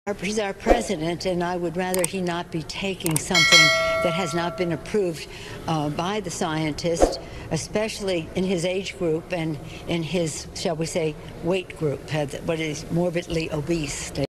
He's our president, and I would rather he not be taking something that has not been approved by the scientists, especially in his age group and in his, shall we say, weight group, what is morbidly obese.